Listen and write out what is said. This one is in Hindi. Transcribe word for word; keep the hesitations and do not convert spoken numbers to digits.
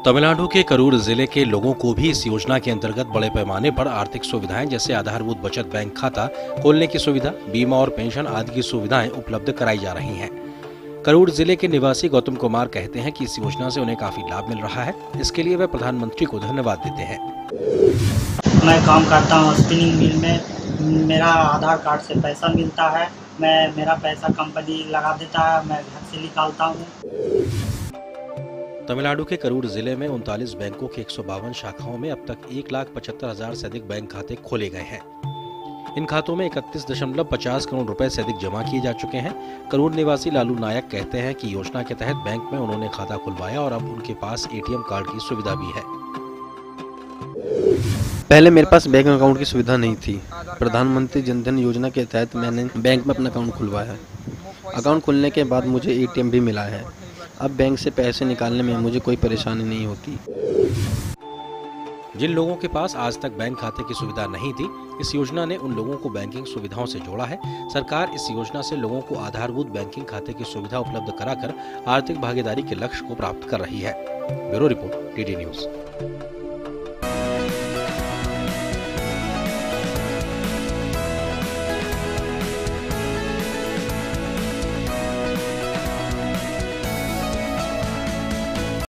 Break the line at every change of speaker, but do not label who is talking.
तमिलनाडु के करूर जिले के लोगों को भी इस योजना के अंतर्गत बड़े पैमाने पर आर्थिक सुविधाएं जैसे आधारभूत बचत बैंक खाता खोलने की सुविधा, बीमा और पेंशन आदि की सुविधाएं उपलब्ध कराई जा रही हैं। करूर जिले के निवासी गौतम कुमार कहते हैं कि इस योजना से उन्हें काफी लाभ मिल रहा है। इसके लिए वे प्रधानमंत्री को धन्यवाद देते हैं।
मैं काम करता हूँ स्पिनिंग मिल में, मेरा आधार कार्ड से पैसा मिलता है। मैं मेरा पैसा कंपनी लगा देता है, मैं घर से निकालता हूँ।
तमिलनाडु के करूर जिले में उनतालीस बैंकों के एक सौ बावन शाखाओं में अब तक एक लाख पचहत्तर हजार से अधिक बैंक खाते खोले गए हैं। इन खातों में इकतीस दशमलव पचास करोड़ रुपए से अधिक जमा किए जा चुके हैं। करूर निवासी लालू नायक कहते हैं कि योजना के तहत बैंक में उन्होंने खाता खुलवाया और अब उनके पास एटीएम कार्ड की सुविधा भी है।
पहले मेरे पास बैंक अकाउंट की सुविधा नहीं थी। प्रधानमंत्री जन धन योजना के तहत मैंने बैंक में अपना अकाउंट खुलवाया। अकाउंट खुलने के बाद मुझे एटीएम भी मिला है। अब बैंक से पैसे निकालने में मुझे कोई परेशानी नहीं होती।
जिन लोगों के पास आज तक बैंक खाते की सुविधा नहीं थी, इस योजना ने उन लोगों को बैंकिंग सुविधाओं से जोड़ा है। सरकार इस योजना से लोगों को आधारभूत बैंकिंग खाते की सुविधा उपलब्ध कराकर आर्थिक भागीदारी के लक्ष्य को प्राप्त कर रही है। Bureau report, TT news.